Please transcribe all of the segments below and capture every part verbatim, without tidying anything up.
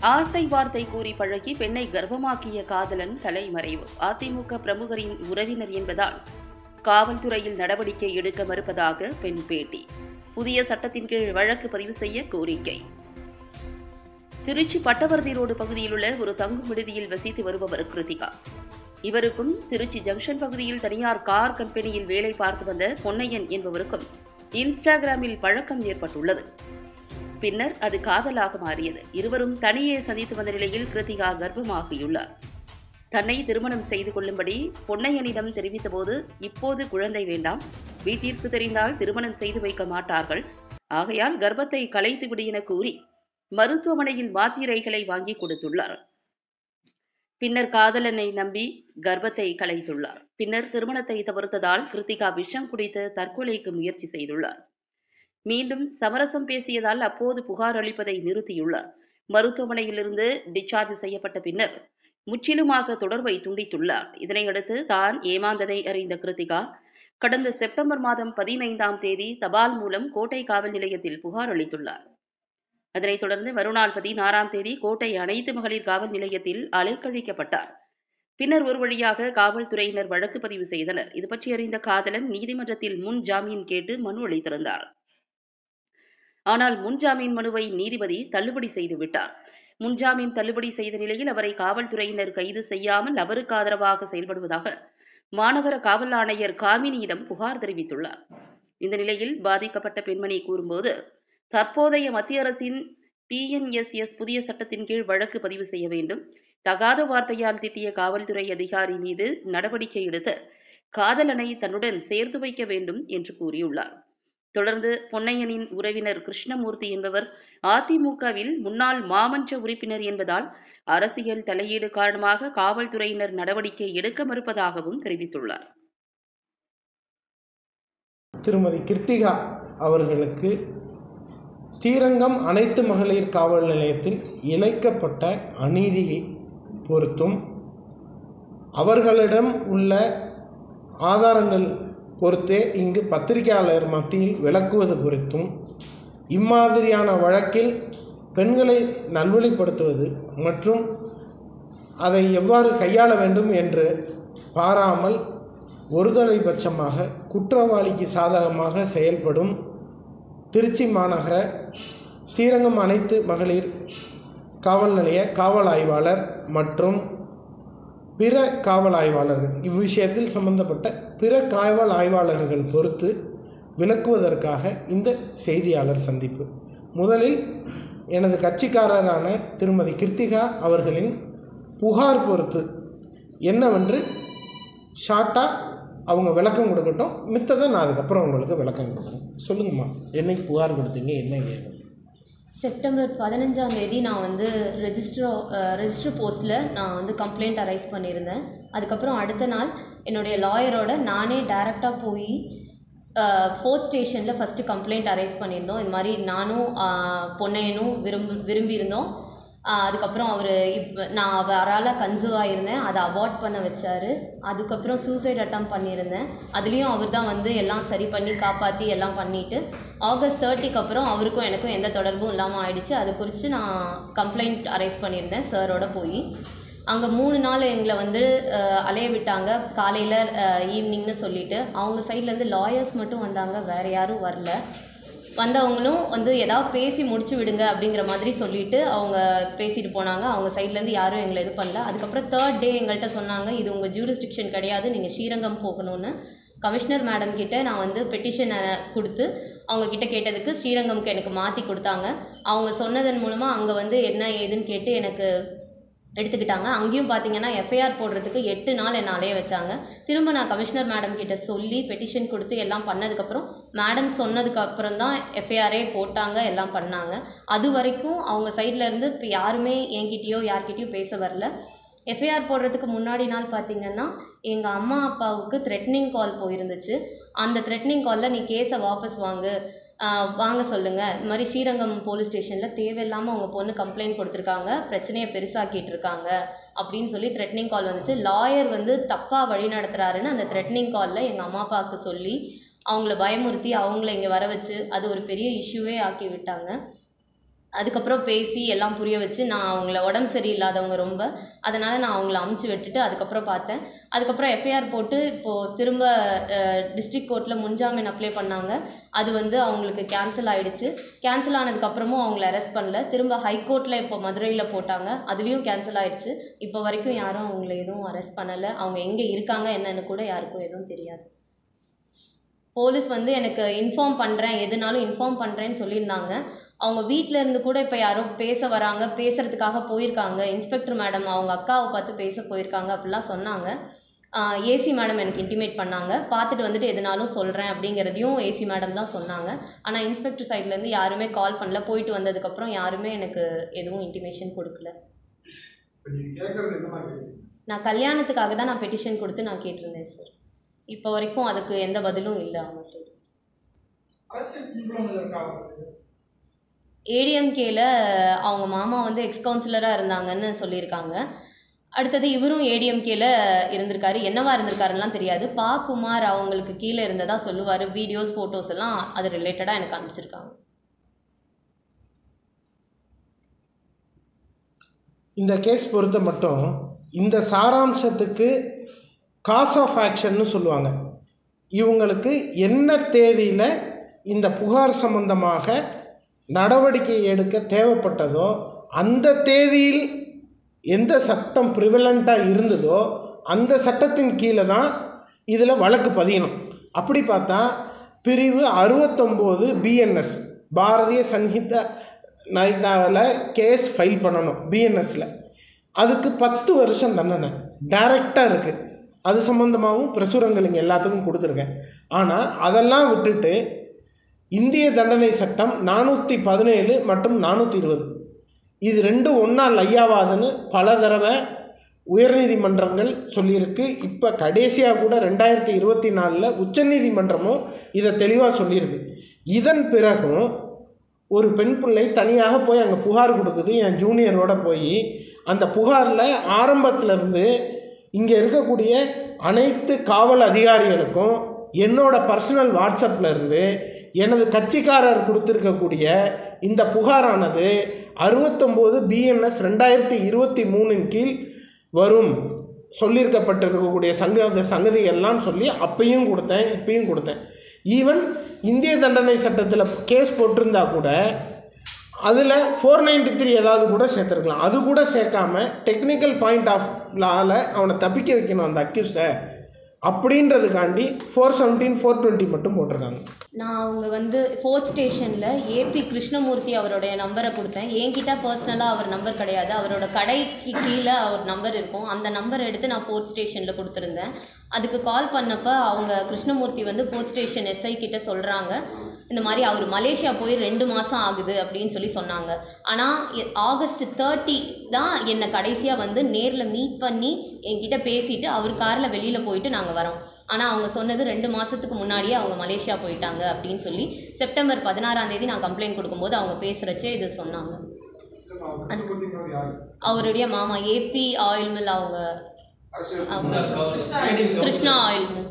ஆசை வார்த்தை கூறி பழகி பெண்ணை கர்ப்பமாக்கிய காதலன் தலைமறைவு. அதிமுக பிரமுகரின் உறவினர் என்பதால் காவல்துறையில் நடவடிக்கை எடுக்க மறுப்பதாக பெண் பேட்டி. புதிய சட்டத்தின் கீழ் வழக்கு பதிவு செய்ய கோரிக்கை. திருச்சி பட்டவர்தி ரோடு பகுதியில் உள்ள ஒரு தங்கும் விடுதியில் வசித்து வருபவர் கிருத்திகா. இவருக்கும் திருச்சி ஜங்ஷன் பகுதியில் தனியார் கார் கம்பெனியில் வேலை பார்த்து வந்த பொன்னையன் என்பவருக்கும் இன்ஸ்டாகிராமில் பழக்கம் ஏற்பட்டுள்ளது. பின்னர் அது காதலாக மாறியது. இருவரும் தனியே சந்தித்து வந்த நிலையில் கிருத்திகா கர்ப்பமாகியுள்ளார். தன்னை திருமணம் செய்து கொள்ளும்படி பொன்னையனிடம் தெரிவித்தபோது, இப்போது குழந்தை வேண்டாம், வீட்டிற்கு தெரிந்தால் திருமணம் செய்து வைக்க மாட்டார்கள், ஆகையால் கர்ப்பத்தை கலைத்துவிடு என கூறி மருத்துவமனையில் மாத்திரைகளை வாங்கி கொடுத்துள்ளார். பின்னர் காதலனை நம்பி கர்ப்பத்தை கலைத்துள்ளார். பின்னர் திருமணத்தை தவிர்த்ததால் கிருத்திகா விஷம் குடித்து தற்கொலைக்கு முயற்சி செய்துள்ளார். மீண்டும் சமரசம் பேசியதால் அப்போது புகார் அளிப்பதை நிறுத்தியுள்ளார். மருத்துவமனையிலிருந்து டிஸ்சார்ஜ் செய்யப்பட்ட பின்னர் முற்றிலுமாக தொடர்பை துண்டித்துள்ளார். இதனையடுத்து தான் ஏமாந்ததை அறிந்த கிருத்திகா கடந்த செப்டம்பர் மாதம் பதினைந்தாம் தேதி தபால் மூலம் கோட்டை காவல் நிலையத்தில் புகார் அளித்துள்ளார். அதனைத் தொடர்ந்து மறுநாள் பதினாறாம் தேதி கோட்டை அனைத்து மகளிர் காவல் நிலையத்தில் அலைக்கழிக்கப்பட்டார். பின்னர் ஒரு வழியாக காவல்துறையினர் வழக்கு பதிவு செய்தனர். இது பற்றி அறிந்த காதலன் நீதிமன்றத்தில் முன் ஜாமீன் கேட்டு மனு அளித்திருந்தார். ஆனால் முன்ஜாமீன் மனுவை நீதிபதி தள்ளுபடி செய்துவிட்டார். முன்ஜாமீன் தள்ளுபடி செய்த நிலையில் அவரை காவல்துறையினர் கைது செய்யாமல் அவருக்கு ஆதரவாக செயல்படுவதாக மாநகர காவல் ஆணையர் காமினியிடம் புகார் தெரிவித்துள்ளார். இந்த நிலையில் பாதிக்கப்பட்ட பெண்மணி கூறும்போது, தற்போதைய மத்திய அரசின் டி என் எஸ் எஸ் புதிய சட்டத்தின் கீழ் வழக்கு பதிவு செய்ய வேண்டும், தகாத வார்த்தையால் திட்டிய காவல்துறை அதிகாரி மீது நடவடிக்கை எடுத்து காதலனை தன்னுடன் சேர்த்து வைக்க வேண்டும் என்று கூறியுள்ளார். தொடர்ந்து பொன்னையனின் உறவினர் கிருஷ்ணமூர்த்தி என்பவர் அதிமுகவில் முன்னாள் மாமன்ற உறுப்பினர் என்பதால் அரசியல் தலையீடு காரணமாக காவல்துறையினர் நடவடிக்கை எடுக்க மறுப்பதாகவும் தெரிவித்துள்ளார். திருமதி கிருத்திகா அவர்களுக்கு ஸ்ரீரங்கம் அனைத்து மகளிர் காவல் நிலையத்தில் இழைக்கப்பட்ட அநீதியை பொறுத்தும் அவர்களிடம் உள்ள ஆதாரங்கள் பொறுத்தே இங்கு பத்திரிகையாளர் மத்தியில் விளக்குவது குறித்தும், இம்மாதிரியான வழக்கில் பெண்களை நல்வழிப்படுத்துவது மற்றும் அதை எவ்வாறு கையாள வேண்டும் என்று பாராமல் ஒருதலைபட்சமாக குற்றவாளிக்கு சாதகமாக செயல்படும் திருச்சி மாநகர ஸ்ரீரங்கம் அனைத்து மகளிர் காவல் நிலைய காவல் ஆய்வாளர் மற்றும் பிற காவல் ஆய்வாளர்கள், இவ்விஷயத்தில் சம்பந்தப்பட்ட பிற காவல் ஆய்வாளர்கள் பொறுத்து விளக்குவதற்காக இந்த செய்தியாளர் சந்திப்பு. முதலில் எனது கட்சிக்காரரான திருமதி கிருத்திகா அவர்களின் புகார் பொறுத்து என்னவென்று ஷார்ட்டாக அவங்க விளக்கம் கொடுக்கட்டும், மித்ததை நான் அதுக்கப்புறம் உங்களுக்கு விளக்கம் கொடுக்குறேன். சொல்லுங்கம்மா, என்னைக்கு புகார் கொடுத்தீங்க, என்ன ஏது? செப்டம்பர் பதினஞ்சாம் தேதி நான் வந்து ரெஜிஸ்டர் ரெஜிஸ்டர் போஸ்ட்டில் நான் வந்து கம்ப்ளைண்ட் அரைஸ் பண்ணியிருந்தேன். அதுக்கப்புறம் அடுத்த நாள் என்னுடைய லாயரோட நானே டைரெக்டாக போய் ஃபோர்த் ஸ்டேஷனில் ஃபஸ்ட்டு கம்ப்ளைண்ட் அரைஸ் பண்ணியிருந்தோம். இது மாதிரி நானும் பொன்னையனும் விரும்பி விரும்பியிருந்தோம். அதுக்கப்புறம் அவர் இப்போ நான் அவரால் கன்சர்வ் ஆகியிருந்தேன், அதை அவாய்ட் பண்ண வச்சார். அதுக்கப்புறம் சூசைட் அட்டம் பண்ணியிருந்தேன். அதுலேயும் அவர் தான் வந்து எல்லாம் சரி பண்ணி காப்பாற்றி எல்லாம் பண்ணிவிட்டு ஆகஸ்ட் தேர்ட்டிக்கு அப்புறம் அவருக்கும் எனக்கும் எந்த தொடர்பும் இல்லாமல் ஆயிடுச்சு. அது குறித்து நான் கம்ப்ளைண்ட் அரைஸ் பண்ணியிருந்தேன் சாரோட போய். அங்கே மூணு நாள் எங்களை வந்து அலைய விட்டாங்க, காலையில் ஈவினிங்னு சொல்லிவிட்டு. அவங்க சைட்லேருந்து லாயர்ஸ் மட்டும் வந்தாங்க, வேறு யாரும் வரல. வந்தவங்களும் வந்து ஏதாவது பேசி முடிச்சு விடுங்க அப்படிங்கிற மாதிரி சொல்லிவிட்டு அவங்க பேசிட்டு போனாங்க. அவங்க சைட்லேருந்து யாரும் எங்களை இது பண்ணல. அதுக்கப்புறம் தேர்ட் டே எங்கள்கிட்ட சொன்னாங்க, இது உங்கள் ஜூரிஸ்டிக்ஷன் கிடையாது, நீங்கள் ஸ்ரீரங்கம் போகணும்னு. கமிஷனர் மேடம் கிட்டே நான் வந்து பெட்டிஷனை கொடுத்து அவங்கக்கிட்ட கேட்டதுக்கு ஸ்ரீரங்கம்க்கு எனக்கு மாற்றி கொடுத்தாங்க. அவங்க சொன்னதன் மூலமாக அங்கே வந்து என்ன ஏதுன்னு கேட்டு எனக்கு எடுத்துக்கிட்டாங்க. அங்கேயும் பார்த்தீங்கன்னா எஃப்ஐஆர் போடுறதுக்கு எட்டு நாள் என்னை அலைய வச்சாங்க. திரும்ப நான் கமிஷனர் மேடம் கிட்ட சொல்லி பெட்டிஷன் கொடுத்து எல்லாம் பண்ணதுக்கப்புறம் மேடம் சொன்னதுக்கப்புறம் தான் எஃப்ஐஆரே போட்டாங்க, எல்லாம் பண்ணாங்க. அது வரைக்கும் அவங்க சைட்லேருந்து இப்போ யாருமே என்கிட்டயோ யார்கிட்டயோ பேச வரல. எஃப்ஐஆர் போடுறதுக்கு முன்னாடி நாள் பார்த்திங்கன்னா எங்கள் அம்மா அப்பாவுக்கு த்ரெட்னிங் கால் போயிருந்துச்சு. அந்த த்ரெட்னிங் காலில் நீ கேஸை வாபஸ் வாங்கு, வாங்க சொல்லுங்கள், இந்த மாதிரி ஸ்ரீரங்கம் போலீஸ் ஸ்டேஷனில் தேவையில்லாமல் அவங்க பொண்ணு கம்ப்ளைண்ட் கொடுத்துருக்காங்க, பிரச்சனையை பெருசாக்கிட்டு இருக்காங்க அப்படின்னு சொல்லி த்ரெட்னிங் கால் வந்துச்சு. லாயர் வந்து தப்பாக வழி நடத்துகிறாருன்னு அந்த த்ரெட்னிங் காலில் எங்கள் அம்மா அப்பாவுக்கு சொல்லி அவங்கள பயமுறுத்தி அவங்கள இங்கே வர வச்சு அது ஒரு பெரிய இஷ்யூவே ஆக்கி விட்டாங்க. அதுக்கப்புறம் பேசி எல்லாம் புரிய வச்சு நான் அவங்கள உடம்பு சரியில்லாதவங்க ரொம்ப, அதனால் நான் அவங்கள அமுச்சு விட்டுட்டு அதுக்கப்புறம் பார்த்தேன். அதுக்கப்புறம் எஃப்ஐஆர் போட்டு இப்போது திரும்ப டிஸ்ட்ரிக்ட் கோர்ட்டில் முன்ஜாமீன் அப்ளை பண்ணாங்க. அது வந்து அவங்களுக்கு கேன்சல் ஆகிடுச்சு. கேன்சல் ஆனதுக்கப்புறமும் அவங்கள அரெஸ்ட் பண்ணல. திரும்ப ஹைகோர்ட்டில் இப்போ மதுரையில் போட்டாங்க, அதுலேயும் கேன்சல் ஆகிடுச்சு. இப்போ வரைக்கும் யாரும் அவங்கள எதுவும் அரெஸ்ட் பண்ணலை. அவங்க எங்கே இருக்காங்க என்னன்னு கூட யாருக்கும் எதுவும் தெரியாது. போலீஸ் வந்து எனக்கு இன்ஃபார்ம் பண்ணுறேன், எதுனாலும் இன்ஃபார்ம் பண்ணுறேன்னு சொல்லியிருந்தாங்க. அவங்க வீட்டில் இருந்து கூட இப்போ யாரோ பேச வராங்க, பேசுகிறதுக்காக போயிருக்காங்க. இன்ஸ்பெக்டர் மேடம் அவங்க அக்காவை பார்த்து பேச போயிருக்காங்க அப்படிலாம் சொன்னாங்க. ஏசி மேடம் எனக்கு இன்டிமேட் பண்ணாங்க, பார்த்துட்டு வந்துட்டு எதுனாலும் சொல்கிறேன் அப்படிங்கிறதையும் ஏசி மேடம் தான் சொன்னாங்க. ஆனால் இன்ஸ்பெக்டர் சைட்லேருந்து யாருமே கால் பண்ணல. போயிட்டு வந்ததுக்கப்புறம் யாருமே எனக்கு எதுவும் இன்டிமேஷன் கொடுக்கல. நான் கல்யாணத்துக்காக தான் நான் பெட்டிஷன் கொடுத்து நான் கேட்டிருந்தேன் சார். இப்போ வரைக்கும் அதுக்கு எந்த பதிலும் இல்லை அவங்க சைடு. ஏடிஎம்கேல அவங்க மாமா வந்து எக்ஸ் கவுன்சிலராக இருந்தாங்கன்னு சொல்லியிருக்காங்க. அடுத்தது இவரும் ஏடிஎம்கேல இருந்திருக்காரு. என்னவா இருந்திருக்காருலாம் தெரியாது. பா குமார் அவங்களுக்கு கீழே இருந்ததா சொல்லுவார். வீடியோஸ் ஃபோட்டோஸ் எல்லாம் அது ரிலேட்டடாக எனக்கு அனுப்பிச்சிருக்காங்க. இந்த கேஸ் பொறுத்த மட்டும் இந்த சாராம்சத்துக்கு காஸ் ஆஃப் ஆக்ஷன்னு சொல்லுவாங்க. இவங்களுக்கு என்ன தேதியில் இந்த புகார் சம்பந்தமாக நடவடிக்கை எடுக்க தேவைப்பட்டதோ அந்த தேதியில் எந்த சட்டம் ப்ரிவலண்ட்டாக இருந்ததோ அந்த சட்டத்தின் கீழே தான் இதில் வழக்கு பதியணும். அப்படி பார்த்தா பிரிவு அறுபத்தொம்போது பிஎன்எஸ் பாரதிய சங்கீத நாயகாவில் கேஸ் ஃபைல் பண்ணணும். பிஎன்எஸில் அதுக்கு பத்து வருஷம் தண்டனை டைரெக்டாக இருக்குது. அது சம்மந்தமாகவும் பிரசுரங்கள் இங்கே எல்லாத்துக்கும் கொடுத்துருக்கேன். ஆனால் அதெல்லாம் விட்டுட்டு இந்திய தண்டனை சட்டம் நானூற்றி பதினேழு மற்றும் நானூற்றி இருபது இது ரெண்டும் ஒன்றா லையாவாதுன்னு பல தடவை உயர்நீதிமன்றங்கள் சொல்லியிருக்கு. இப்போ கடைசியாக கூட ரெண்டாயிரத்தி இருபத்தி நாலில் உச்சநீதிமன்றமும் இதை தெளிவாக சொல்லியிருக்கு. இதன் பிறகும் ஒரு பெண் பிள்ளை தனியாக போய் அங்கே புகார் கொடுக்குது. என் ஜூனியரோடு போய் அந்த புகாரில் ஆரம்பத்திலேருந்து இங்கே இருக்கக்கூடிய அனைத்து காவல் அதிகாரிகளுக்கும் என்னோடய பர்சனல் வாட்ஸ்அப்பில் இருந்து எனது கட்சிக்காரர் கொடுத்துருக்கக்கூடிய இந்த புகாரானது அறுபத்தொம்போது பிஎன்எஸ் ரெண்டாயிரத்தி இருபத்தி மூணின் கீழ் வரும் சொல்லியிருக்கப்பட்டிருக்கக்கூடிய சங்க சங்கதிகள்லாம் சொல்லி அப்பையும் கொடுத்தேன், இப்பையும் கொடுத்தேன். ஈவன் இந்திய தண்டனை சட்டத்தில் கேஸ் போட்டிருந்தா கூட அதில் ஃபோர் நைன்டி த்ரீ ஏதாவது கூட சேர்த்துருக்கலாம். அது கூட சேர்க்காம டெக்னிக்கல் பாயிண்ட் ஆஃப் லாவில் அவனை தப்பிக்க வைக்கணும் அந்த அக்யூஸ்டை அப்படின்றதுக்காண்டி ஃபோர் செவன்டீன் ஃபோர் டுவெண்ட்டி மட்டும் போட்டிருக்காங்க. நான் அவங்க வந்து ஃபோர்த் ஸ்டேஷனில் ஏபி கிருஷ்ணமூர்த்தி அவருடைய நம்பரை கொடுத்தேன். என்கிட்ட பர்சனலாக அவர் நம்பர் கிடையாது, அவரோட கடைக்கு கீழே அவர் நம்பர் இருக்கும். அந்த நம்பர் எடுத்து நான் ஃபோர்த் ஸ்டேஷனில் கொடுத்துருந்தேன். அதுக்கு கால் பண்ணப்போ அவங்க கிருஷ்ணமூர்த்தி வந்து ஃபோர்த் ஸ்டேஷன் எஸ்ஐ கிட்ட சொல்கிறாங்க, இந்த மாதிரி அவர் மலேசியா போய் ரெண்டு மாதம் ஆகுது அப்படின்னு சொல்லி சொன்னாங்க. ஆனால் ஆகஸ்ட் தேர்ட்டி தான் என்னை கடைசியாக வந்து நேரில் மீட் பண்ணி என்கிட்ட பேசிவிட்டு அவர் காரில் வெளியில் போயிட்டு நாங்கள் வரோம். ஆனால் அவங்க சொன்னது ரெண்டு மாதத்துக்கு முன்னாடியே அவங்க மலேசியா போயிட்டாங்க அப்படின்னு சொல்லி செப்டம்பர் பதினாறாம் தேதி நான் கம்ப்ளைண்ட் கொடுக்கும்போது அவங்க பேசுகிறச்சே இது சொன்னாங்க. அவருடைய மாமா ஏபி ஆயில் மில், அவங்க அவங்க கிருஷ்ணா ஆயில் மில்.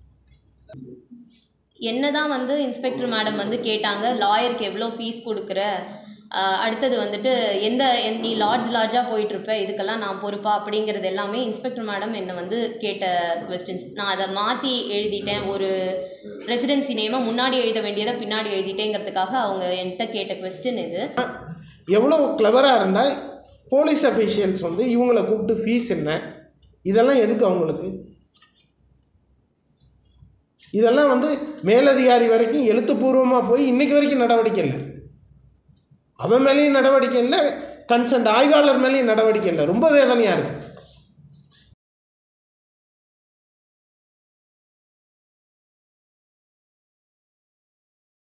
என்ன தான் வந்து இன்ஸ்பெக்டர் மேடம் வந்து கேட்டாங்க, லாயருக்கு எவ்வளோ ஃபீஸ் கொடுக்குற, அடுத்தது வந்துட்டு எந்த நீ லாட்ஜ் லாட்ஜாக போயிட்டுருப்ப, இதுக்கெல்லாம் நான் பொறுப்பா அப்படிங்கிறது எல்லாமே இன்ஸ்பெக்டர் மேடம் என்னை வந்து கேட்ட கொஸ்டின்ஸ். நான் அதை மாற்றி எழுதிட்டேன். ஒரு ரெசிடென்சி நேமை முன்னாடி எழுத வேண்டியதை பின்னாடி எழுதிட்டேங்கிறதுக்காக அவங்க என்கிட்ட கேட்ட கொஸ்டின் இது. எவ்வளோ கிளவராக இருந்தால் போலீஸ் அஃபீஷியல்ஸ் வந்து இவங்களை கூப்பிட்டு ஃபீஸ் என்ன, இதெல்லாம் எதுக்கு அவங்களுக்கு? இதெல்லாம் வந்து மேலதிகாரி வரைக்கும் எழுத்துப்பூர்வமாக போய் இன்றைக்கி வரைக்கும் நடவடிக்கை இல்லை. அவன் மேலேயும் நடவடிக்கை இல்லை, கன்சர்ன்ட் ஆய்வாளர் மேலேயும் நடவடிக்கை இல்லை. ரொம்ப வேதனையாக இருக்குது.